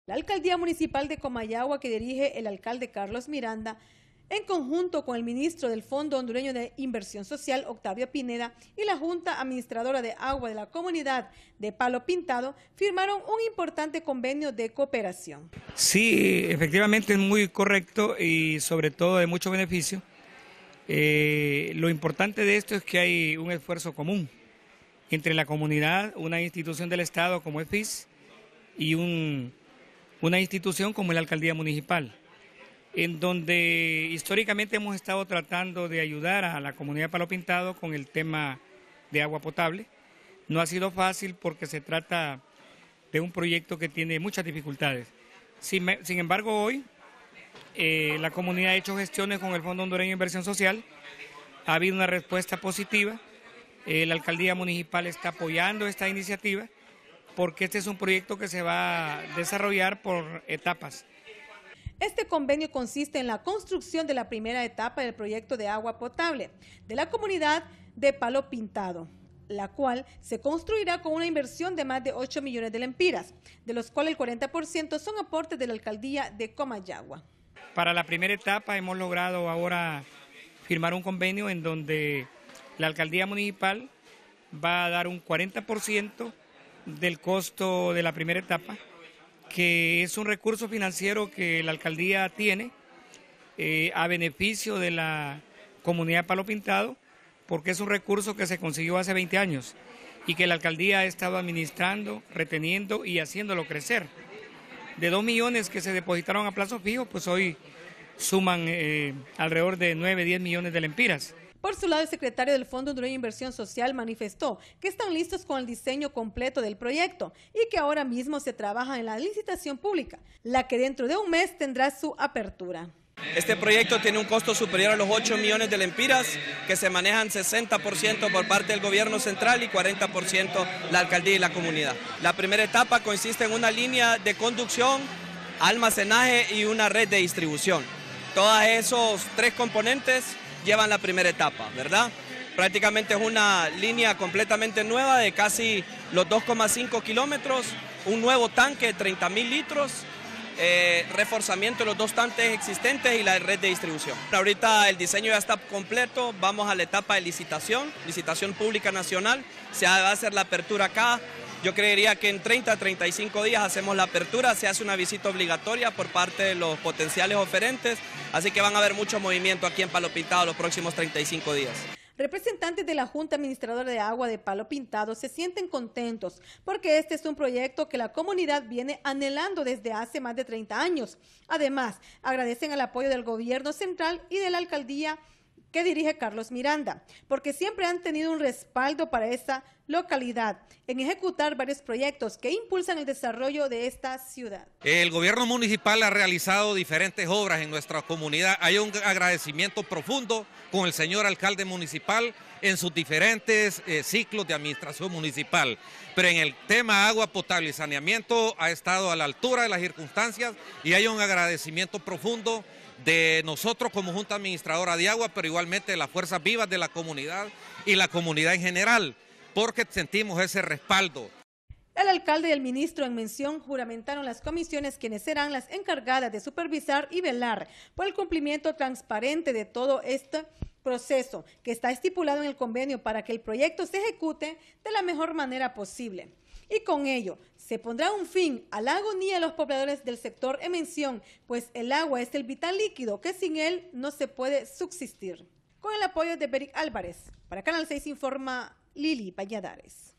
La Alcaldía Municipal de Comayagua, que dirige el alcalde Carlos Miranda, en conjunto con el ministro del Fondo Hondureño de Inversión Social, Octavio Pineda, y la Junta Administradora de Agua de la Comunidad de Palo Pintado, firmaron un importante convenio de cooperación. Sí, efectivamente es muy correcto y sobre todo de mucho beneficio. Lo importante de esto es que hay un esfuerzo común entre la comunidad, una institución del Estado como es FIS y una institución como la Alcaldía Municipal, en donde históricamente hemos estado tratando de ayudar a la comunidad de Palo Pintado con el tema de agua potable. No ha sido fácil porque se trata de un proyecto que tiene muchas dificultades. Sin embargo, hoy la comunidad ha hecho gestiones con el Fondo Hondureño de Inversión Social, ha habido una respuesta positiva, la Alcaldía Municipal está apoyando esta iniciativa porque este es un proyecto que se va a desarrollar por etapas. Este convenio consiste en la construcción de la primera etapa del proyecto de agua potable de la comunidad de Palo Pintado, la cual se construirá con una inversión de más de 8 millones de lempiras, de los cuales el 40% son aportes de la Alcaldía de Comayagua. Para la primera etapa hemos logrado ahora firmar un convenio en donde la Alcaldía Municipal va a dar un 40% del costo de la primera etapa, que es un recurso financiero que la alcaldía tiene a beneficio de la comunidad de Palo Pintado, porque es un recurso que se consiguió hace 20 años y que la alcaldía ha estado administrando, reteniendo y haciéndolo crecer. De 2 millones que se depositaron a plazo fijo, pues hoy suman alrededor de 9, 10 millones de lempiras. Por su lado, el secretario del Fondo Hondureño de Inversión Social manifestó que están listos con el diseño completo del proyecto y que ahora mismo se trabaja en la licitación pública, la que dentro de un mes tendrá su apertura. Este proyecto tiene un costo superior a los 8 millones de lempiras, que se manejan 60% por parte del gobierno central y 40% la alcaldía y la comunidad. La primera etapa consiste en una línea de conducción, almacenaje y una red de distribución. Todos esos tres componentes llevan la primera etapa, ¿verdad? Prácticamente es una línea completamente nueva de casi los 2,5 kilómetros, un nuevo tanque de 30.000 litros, reforzamiento de los 2 tanques existentes y la red de distribución. Ahorita el diseño ya está completo, vamos a la etapa de licitación pública nacional, se va a hacer la apertura acá. Yo creería que en 30 a 35 días hacemos la apertura, se hace una visita obligatoria por parte de los potenciales oferentes, así que van a haber mucho movimiento aquí en Palo Pintado los próximos 35 días. Representantes de la Junta Administradora de Agua de Palo Pintado se sienten contentos porque este es un proyecto que la comunidad viene anhelando desde hace más de 30 años. Además, agradecen el apoyo del gobierno central y de la alcaldía que dirige Carlos Miranda, porque siempre han tenido un respaldo para esta localidad en ejecutar varios proyectos que impulsan el desarrollo de esta ciudad. El gobierno municipal ha realizado diferentes obras en nuestra comunidad. Hay un agradecimiento profundo con el señor alcalde municipal en sus diferentes ciclos de administración municipal. Pero en el tema agua potable y saneamiento ha estado a la altura de las circunstancias y hay un agradecimiento profundo de nosotros como Junta Administradora de Agua, pero igualmente de las fuerzas vivas de la comunidad y la comunidad en general, porque sentimos ese respaldo. El alcalde y el ministro en mención juramentaron las comisiones quienes serán las encargadas de supervisar y velar por el cumplimiento transparente de todo este proceso que está estipulado en el convenio para que el proyecto se ejecute de la mejor manera posible. Y con ello se pondrá un fin a la agonía de los pobladores del sector en mención, pues el agua es el vital líquido que sin él no se puede subsistir. Con el apoyo de Beric Álvarez, para Canal 6 informa Lili Valladares.